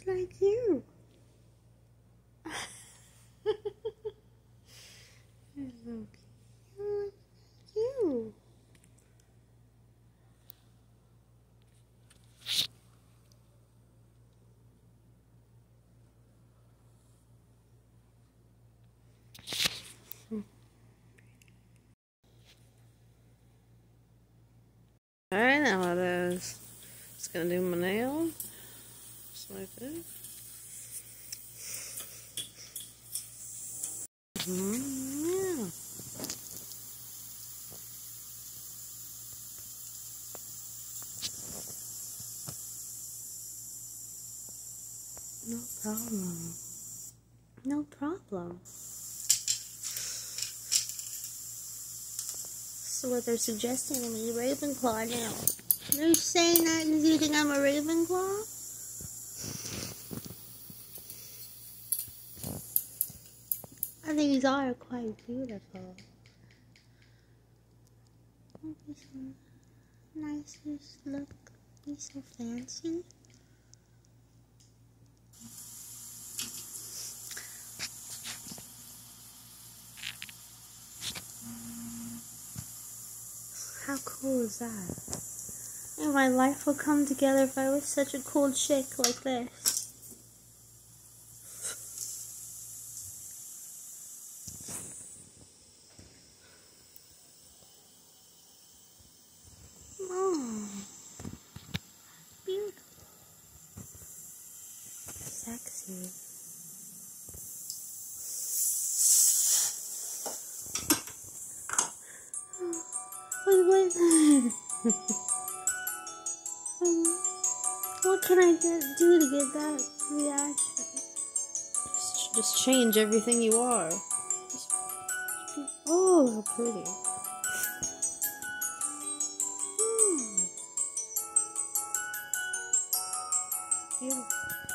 like you. You're so cute. You. Alright, now it is. Just gonna do my nail. Just like this. Yeah. No problem. No problem. So what they're suggesting to me, Ravenclaw now. They're saying that because you think I'm a Ravenclaw? I think these are quite beautiful. Oh, this one. Nice look. He's so fancy. How cool is that? And my life would come together if I was such a cool chick like this. Oh, beautiful. Sexy. What can I do to get that reaction? Just change everything you are. Oh, how pretty. Beautiful.